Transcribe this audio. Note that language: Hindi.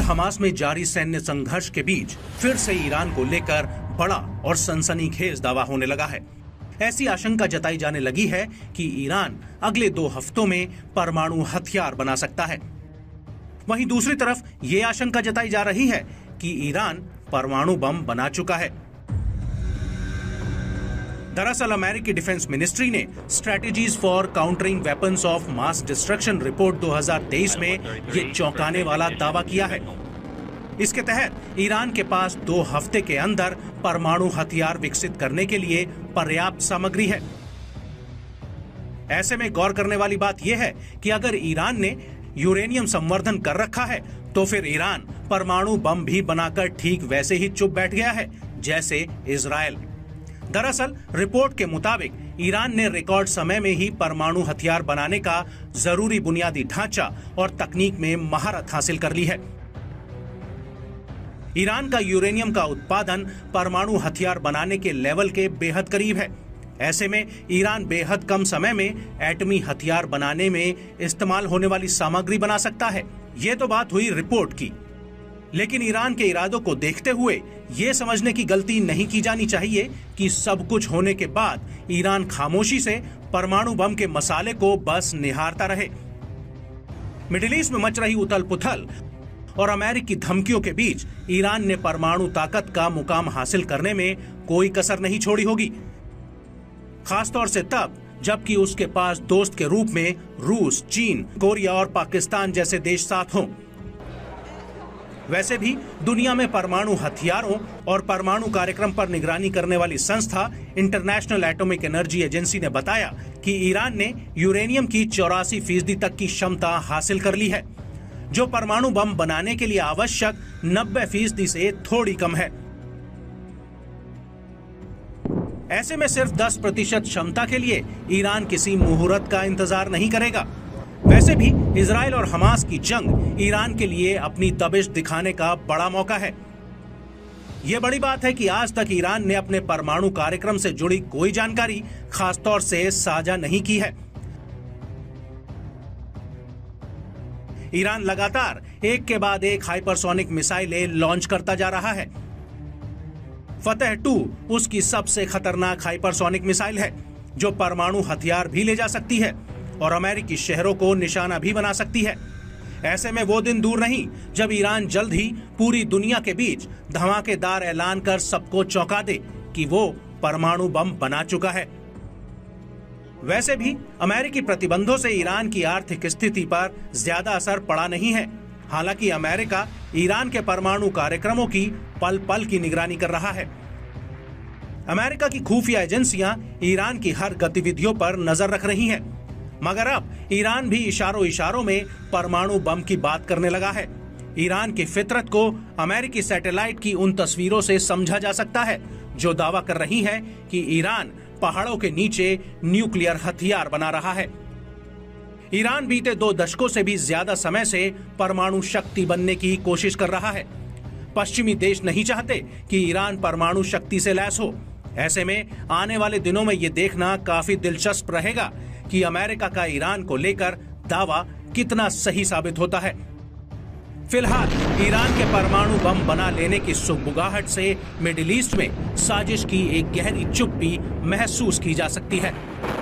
हमास में जारी सैन्य संघर्ष के बीच फिर से ईरान को लेकर बड़ा और सनसनीखेज दावा होने लगा है। ऐसी आशंका जताई जाने लगी है कि ईरान अगले 2 हफ्तों में परमाणु हथियार बना सकता है। वहीं दूसरी तरफ ये आशंका जताई जा रही है कि ईरान परमाणु बम बना चुका है। दरअसल अमेरिकी डिफेंस मिनिस्ट्री ने strategies for countering weapons of mass destruction report 2023 में ये चौंकाने वाला दावा किया है। इसके तहत ईरान के पास 2 हफ्ते के अंदर परमाणु हथियार विकसित करने के लिए पर्याप्त सामग्री है। ऐसे में गौर करने वाली बात यह है कि अगर ईरान ने यूरेनियम संवर्धन कर रखा है तो फिर ईरान परमाणु बम भी बनाकर ठीक वैसे ही चुप बैठ गया है जैसे इजराइल। दरअसल रिपोर्ट के मुताबिक ईरान ने रिकॉर्ड समय में ही परमाणु हथियार बनाने का जरूरी बुनियादी ढांचा और तकनीक में महारत हासिल कर ली है। ईरान का यूरेनियम का उत्पादन परमाणु हथियार बनाने के लेवल के बेहद करीब है। ऐसे में ईरान बेहद कम समय में एटमी हथियार बनाने में इस्तेमाल होने वाली सामग्री बना सकता है। ये तो बात हुई रिपोर्ट की, लेकिन ईरान के इरादों को देखते हुए ये समझने की गलती नहीं की जानी चाहिए कि सब कुछ होने के बाद ईरान खामोशी से परमाणु बम के मसाले को बस निहारता रहे। मिडिल ईस्ट में मच रही उथल पुथल और अमेरिकी धमकियों के बीच ईरान ने परमाणु ताकत का मुकाम हासिल करने में कोई कसर नहीं छोड़ी होगी, खासतौर से तब जबकि उसके पास दोस्त के रूप में रूस, चीन, कोरिया और पाकिस्तान जैसे देश साथ हों। वैसे भी दुनिया में परमाणु हथियारों और परमाणु कार्यक्रम पर निगरानी करने वाली संस्था इंटरनेशनल एटॉमिक एनर्जी एजेंसी ने बताया कि ईरान ने यूरेनियम की 84% तक की क्षमता हासिल कर ली है, जो परमाणु बम बनाने के लिए आवश्यक 90% से थोड़ी कम है। ऐसे में सिर्फ 10% क्षमता के लिए ईरान किसी मुहूर्त का इंतजार नहीं करेगा। वैसे भी इजराइल और हमास की जंग ईरान के लिए अपनी दबिश दिखाने का बड़ा मौका है। यह बड़ी बात है कि आज तक ईरान ने अपने परमाणु कार्यक्रम से जुड़ी कोई जानकारी खासतौर से साझा नहीं की है। ईरान लगातार एक के बाद एक हाइपरसोनिक मिसाइलें लॉन्च करता जा रहा है। फतेह 2 उसकी सबसे खतरनाक हाइपरसोनिक मिसाइल है, जो परमाणु हथियार भी ले जा सकती है और अमेरिकी शहरों को निशाना भी बना सकती है। ऐसे में वो दिन दूर नहीं जब ईरान जल्द ही पूरी दुनिया के बीच धमाकेदार ऐलान कर सबको चौंका दे कि वो परमाणु बम बना चुका है। वैसे भी अमेरिकी प्रतिबंधों से ईरान की आर्थिक स्थिति पर ज्यादा असर पड़ा नहीं है। हालांकि अमेरिका ईरान के परमाणु कार्यक्रमों की पल पल की निगरानी कर रहा है। अमेरिका की खुफिया एजेंसियां ईरान की हर गतिविधियों पर नजर रख रही हैं। मगर अब ईरान भी इशारों इशारों में परमाणु बम की बात करने लगा है। ईरान की फितरत को अमेरिकी सैटेलाइट की उन तस्वीरों से समझा जा सकता है जो दावा कर रही है कि ईरान पहाड़ों के नीचे न्यूक्लियर हथियार बना रहा है। ईरान बीते 2 दशकों से भी ज्यादा समय से परमाणु शक्ति बनने की कोशिश कर रहा है। पश्चिमी देश नहीं चाहते कि ईरान परमाणु शक्ति से लैस हो। ऐसे में आने वाले दिनों में ये देखना काफी दिलचस्प रहेगा कि अमेरिका का ईरान को लेकर दावा कितना सही साबित होता है। फिलहाल ईरान के परमाणु बम बना लेने की सुगबुगाहट से मिडिल ईस्ट में साजिश की एक गहरी चुप्पी महसूस की जा सकती है।